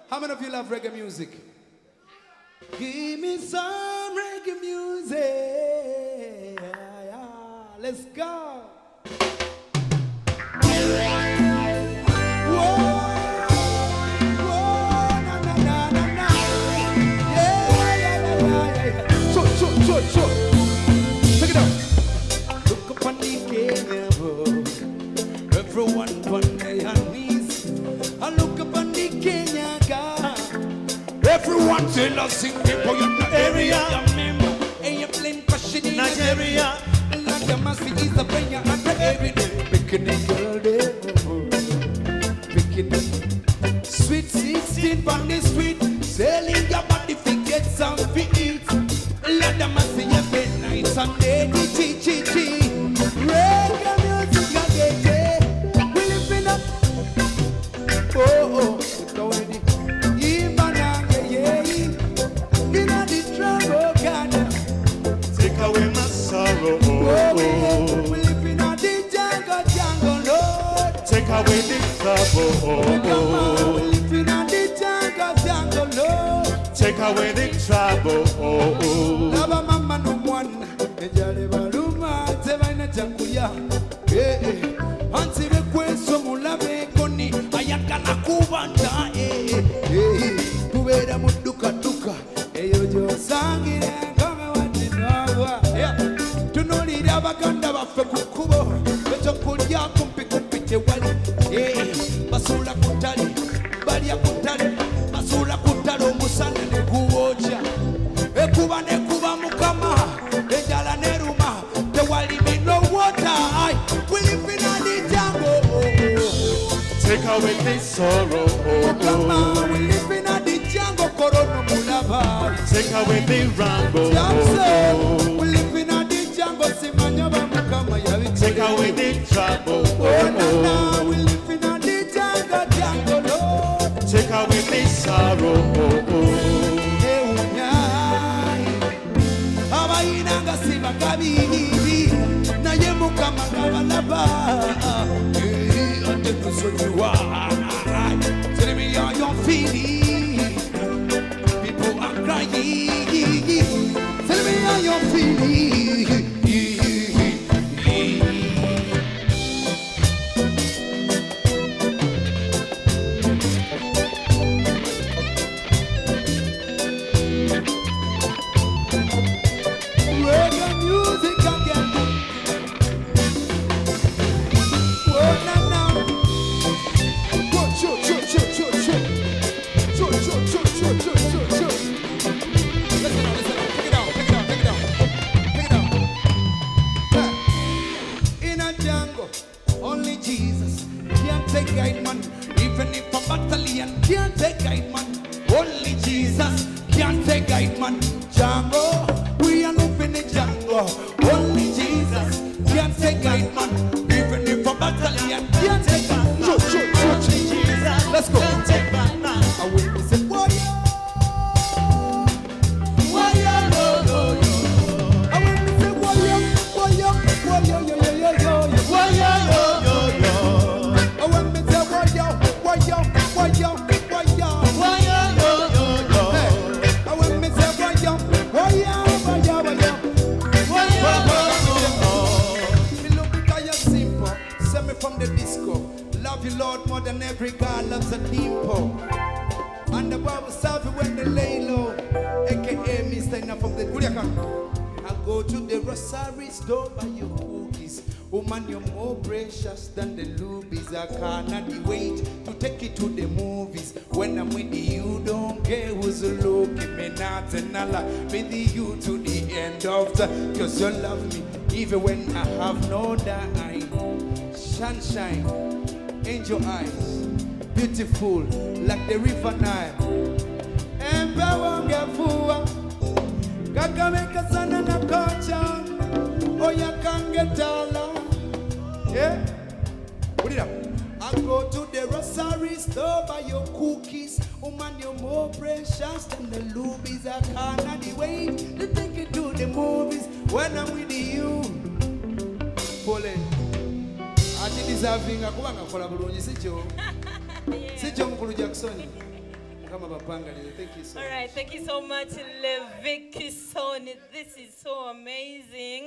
How many of you love reggae music? Give me some reggae music. Let's go. Sure. Check it out. Look up on the Kenya road. Everyone on their knees. I look up on the Kenya car. Everyone tell us sing people in the area. And you blame question in Nigeria. Like your master is the brain you're under every day. Picking a girl there. Picking it. Sweet 16 on the street. Selling your body to get some to eat. Let them see you midnight Sunday, reggae music again. We live in a take away my sorrow. We live in a jungle, Lord. Take away the trouble. We live in a jungle, Lord. Take away the trouble. Lava mama no one, ejale baluma tebaina chakuya. Anti requesto mulave koni ayakana kubanda. Kubera muduka duka eyo jo sangire kama watinawa. Tunolira baganda bafe kukubo becho kulya kumpi tewali. Basula kutali balia kutali basula kutali omusana ne kuwoja. Ekuba nekuba mukama ejala neruma tewali no water. We live in a jungle. Take away the sorrow. Mukama, we live in a jungle. Corona mulava. Take away the ramble. We live in a jungle. Simanyaba mukama yabi. Take away the trouble. We live in a jungle, Lord. Take away the sorrow. Abainanga sibakabi na yemuka magabalaba. Ante kusonywa. Tell me how you're feeling. People are crying. Tell me how you're feeling. Only Jesus can't take guide man. Even if a battalion can't take guide man. Only Jesus can't take guide man. Django, we are living in Django. Only Jesus can't take guide man. Even if a battalion can't take guide man. Only Jesus. Let's go. Can't take guide man. I will say, warrior. Warrior, no. I will say, warrior, yo. Warrior, yo. From the disco, love you Lord more than every God loves a dimple. And the Bible serve you when they lay low, aka Mr. Enough from the Guliakan. I go to the rosary store buy your cookies. Woman, you're more precious than the lubies. I cannot wait to take you to the movies. When I'm with you, don't care who's looking. Me not and I'll with you to the end of the. Cause you love me even when I have no dime. Sunshine, angel eyes, beautiful like the river Nile. Empewa ngefua, kakameka sana na kocha, oya kangetala. Yeah, put it up. I go to the rosary store buy your cookies. Woman, you're more precious than the lubies. I cannot wait to take you to the movies when I'm with you. Pull it. Ati deserving akuba ngakola bulungi sicho mukulu Jackson Mukama bapangalire. Thank you so All much. right, thank you so much, Levick Sony. This is so amazing.